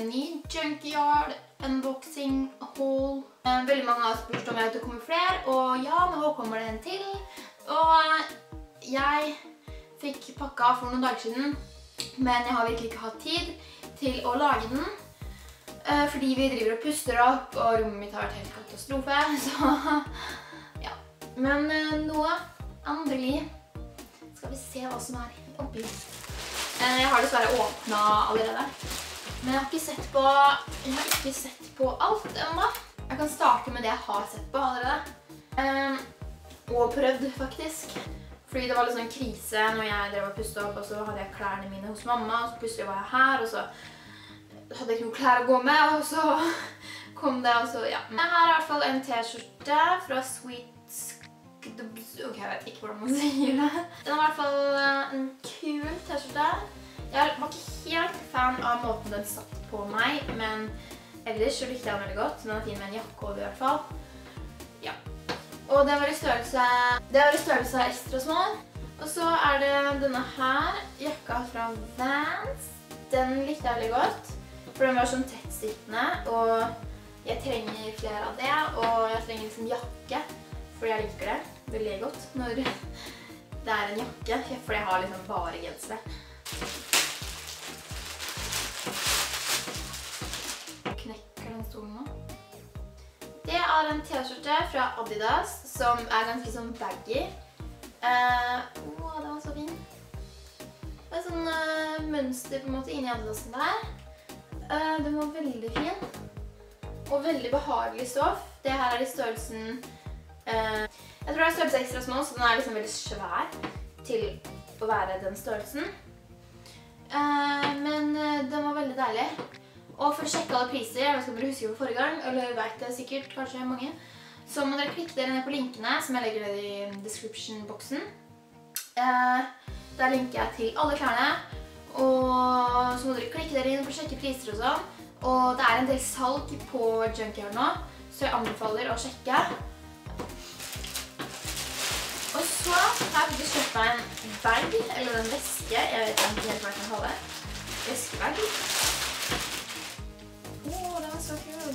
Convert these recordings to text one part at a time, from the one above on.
en ny Junkyard unboxing haul. Veldig mange har spurt om det kommer flere, og ja, nå kommer det en til. Og jeg fikk pakka for noen dager siden, men jeg har virkelig ikke hatt tid til å lage den. Fordi vi driver og puster opp, og rommet mitt har vært helt katastrofe, så ja. Men nå, endelig, skal vi se hva som er oppi. Jeg har dessverre åpnet allerede, men jeg har ikke sett på alt enda. Jeg kan starte med det jeg har sett på allerede. Og prøvd, faktisk. Fordi det var litt sånn krise når jeg drev og pustet opp, og så hadde jeg klærne mine hos mamma, og så plutselig var jeg her, og så hadde jeg ikke noen klær å gå med, og så kom det, og så, ja. Her er i hvert fall en t-skjorte fra Sweet... Ok, jeg vet ikke hvordan man sier det. Den er i hvert fall en kul t-skjorte. Jeg var ikke helt fan av måten den satt på meg, men ellers så likte jeg den veldig godt. Den er fin med en jakke over i hvert fall. Ja. Og det var i størrelse ekstra small. Og så er det denne her, jakka fra Vans. Den likte jeg veldig godt, for den var sånn tettsittende, og jeg trenger flere av det, og jeg trenger liksom jakke. Fordi jeg liker det veldig godt når det er en jakke, for jeg har liksom bare gensere. Knekker den stolen nå. Det er en t-skjorte fra Adidas som er ganske sånn baggy. Den var så fin. Det er sånn mønster på en måte inni Adidasen der. Den var veldig fin. Og veldig behagelig stoff. Det her er i størrelsen... jeg tror det er størrelse ekstra små, så den er liksom veldig svær til å være den størrelsen. Men den var veldig deilig. Og for å sjekke alle priser, jeg vet ikke om dere husker på forrige gang, eller vet det sikkert, kanskje mange, så må dere klikke dere ned på linkene, som jeg legger ned i description-boksen. Der linker jeg til alle klærne, og så må dere klikke dere inn for å sjekke priser og sånn. Og det er en del salg på Junkyard nå, så jeg anbefaler å sjekke. Og så har jeg faktisk kjøpt meg en bag, eller en veske, jeg vet ikke helt hva jeg kan kalle det. Veskebag. Den var så kul.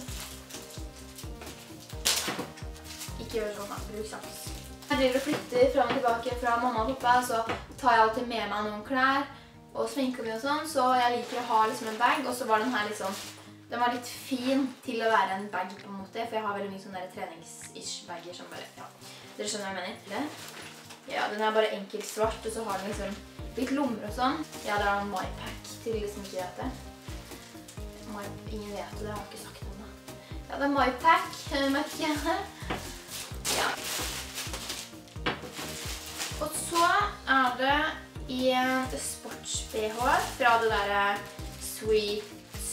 Ikke gjør sånn da, bruk saks. Jeg driver og flytter frem og tilbake fra mamma og pappa, så tar jeg alltid med meg noen klær og sminker meg og sånn, så jeg liker å ha liksom en bag, og så var den her liksom, den var litt fin til å være en bag på en måte, for jeg har veldig mye sånne trenings-ish-bagger som bare, ja. Dere skjønner hva jeg mener? Ja, den er bare enkelt svart, og så har den liksom litt lommer og sånn. Ja, det er en MyPack til de som ikke vet det. Ingen vet det, jeg har ikke sagt det ennå. Ja, det er MyPack, merket. Ja. Og så er det en sports-BH fra det der Sweet...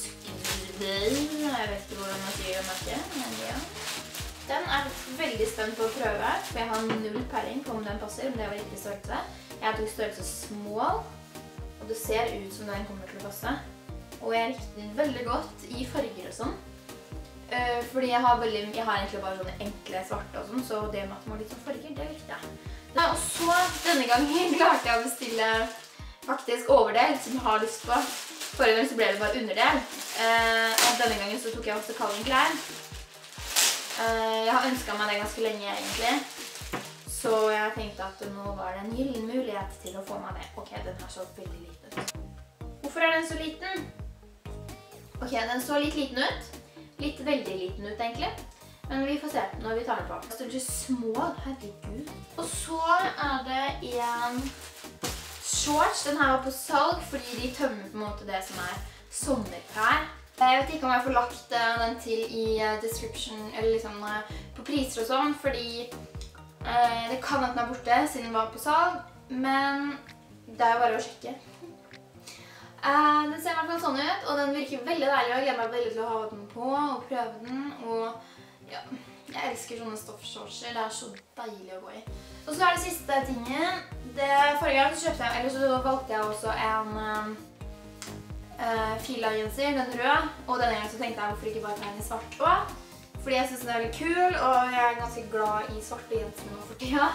Jeg vet ikke hvordan man sier det merket, men ja. Den er veldig spent på å prøve, for jeg har null peiling på om den passer, men det var riktig størrelse. Jeg tok størrelse small, og det ser ut som den kommer til å passe. Og jeg likte den veldig godt i farger og sånn. Fordi jeg har egentlig bare sånne enkle svarte og sånn, så det med at man har litt sånn farger, det likte jeg. Og så, denne gangen klarte jeg å bestille faktisk overdel, som jeg har lyst på. Forrige gang så ble det bare underdel. Og denne gangen så tok jeg også Calvin Klein. Jeg har ønsket meg det ganske lenge egentlig, så jeg tenkte at nå var det en gyllen mulighet til å få meg det. Ok, den her så veldig liten ut. Hvorfor er den så liten? Ok, den så litt liten ut. Litt veldig liten ut egentlig. Men vi får se når vi tar den på. Størrelse small, herregud. Og så er det en shorts. Den her var på salg fordi de tømmer på en måte det som er sommerklær. Jeg vet ikke om jeg får lagt den til i description, eller liksom på priser og sånn, fordi det kan at den er borte siden den var på salg, men det er jo bare å sjekke. Den ser i hvert fall sånn ut, og den virker veldig deilig, og jeg gleder meg veldig til å ha den på og prøve den, og ja, jeg elsker sånne stoffshortser, det er så deilig å gå i. Og så er det siste tingen, forrige gang så kjøpte jeg, eller så valgte jeg også en Fila-genser, den røde, og denne gangen så tenkte jeg hvorfor ikke bare ta den i svart også, fordi jeg synes den er veldig kul, og jeg er ganske glad i svarte genser nå for tida.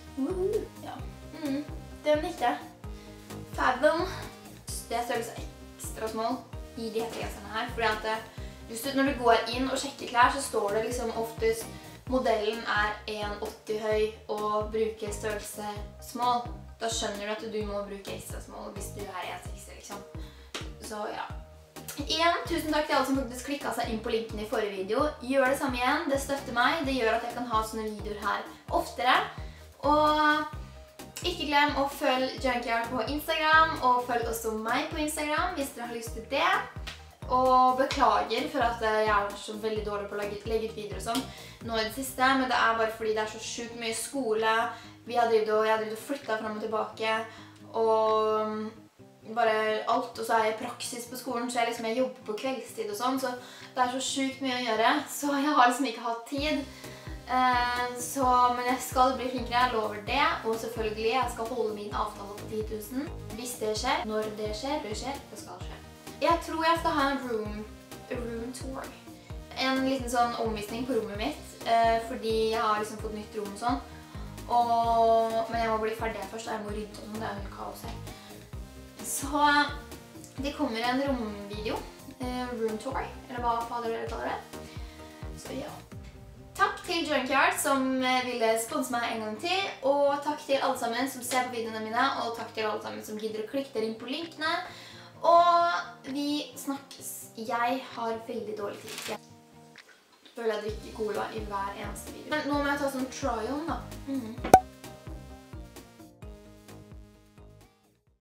Den likte jeg. Fathom. Det er størrelse ekstra small i de hettegenserne her. Fordi at når du går inn og sjekker klær, så står det liksom oftest modellen er 1,80 høy og bruker størrelse small. Da skjønner du at du må bruke ekstra small hvis du er 1,60 liksom. Så ja. Igjen, tusen takk til alle som faktisk klikket seg inn på linken i forrige video. Gjør det samme igjen, det støtter meg. Det gjør at jeg kan ha sånne videoer her oftere. Og ikke glem å følge Junkyard på Instagram, og følg også meg på Instagram hvis dere har lyst til det. Og beklager for at jeg er så veldig dårlig på å legge ut videoer og sånn nå i det siste, men det er bare fordi det er så sjukt mye skole. Jeg har drevet og flyttet frem og tilbake, og bare alt, og så er jeg i praksis på skolen, så jeg jobber på kveldstid og sånn, så det er så sjukt mye å gjøre, så jeg har liksom ikke hatt tid. Men jeg skal bli flinkere, jeg lover det, og selvfølgelig jeg skal holde min avtale på 10 000. Hvis det skjer, når det skjer, det skal skje. Jeg tror jeg skal ha en room tour. En liten sånn omvisning på rommet mitt, fordi jeg har liksom fått nytt rom og sånn. Men jeg må bli ferdig først, og jeg må rydde om, det er helt kaos her. Så det kommer en romvideo, room tour, eller hva fader dere kaller det. Så ja. Takk til Junkyard som ville sponse meg en gang til, og takk til alle sammen som ser på videoene mine, og takk til alle sammen som gidder å klikke dere inn på linkene. Og vi snakkes. Jeg har veldig dårlig tid. Jeg føler jeg drikker cola i hver eneste video. Men nå må jeg ta sånn try-on da.